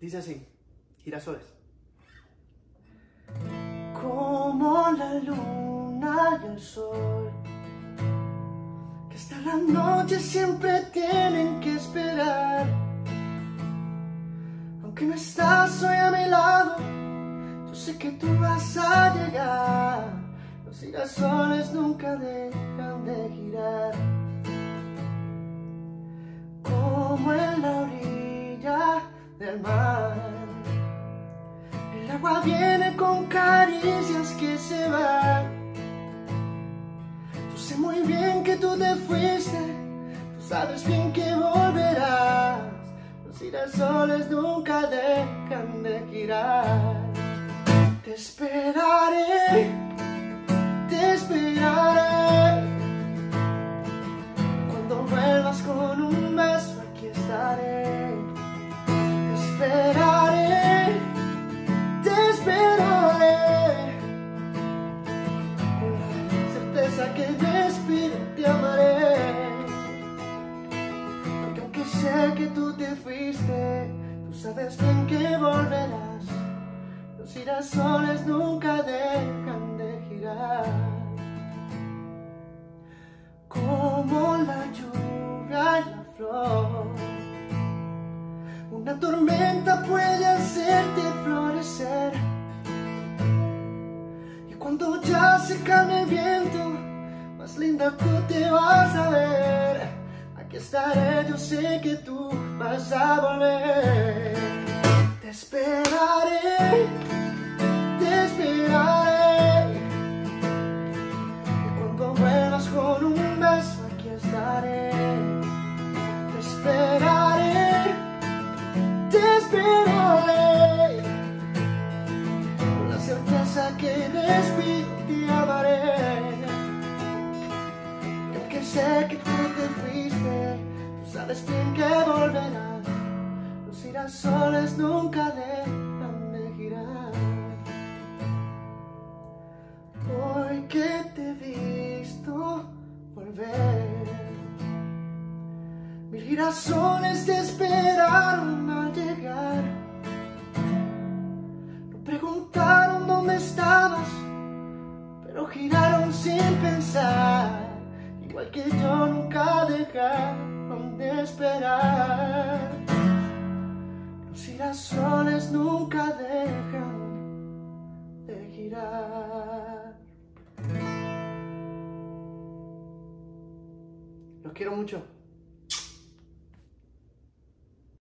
Dice así, Girasoles. Como la luna y el sol, que hasta la noche siempre tienen que esperar. Aunque no estás hoy a mi lado, yo sé que tú vas a llegar. Los girasoles nunca dejan de girar. Como en la orilla del mar, el agua viene con caricias que se van. Yo sé muy bien que tú te fuiste, tú sabes bien que volverás. Los girasoles nunca dejan de girar. Te esperaré, te esperaré. Cuando vuelvas con un beso, aquí estaré. Te esperaré, te esperaré. Con la certeza que respiro te amaré. Porque aunque sé que tú te fuiste, tú sabes bien que volverás. Los girasoles nunca dejan de girar. Como la lluvia y la flor, una tormenta puede hacerte florecer. Y cuando ya se calme el viento, más linda tú te vas a ver. Aquí estaré, yo sé que tú vas a volver. Te esperaré, te esperaré. Y cuando vuelvas con un beso, aquí estaré. Te esperaré, te esperaré. Con la certeza que respiro te amaré. Y aunque sé que tú te fuiste, tú sabes bien que volverás. Los girasoles nunca dejan de girar. Hoy que te he visto volver, mil girasoles te esperaron al llegar. No preguntaron dónde estabas, pero giraron sin pensar. Igual que yo, nunca dejaron de esperar. Los girasoles nunca dejan de girar. Los quiero mucho.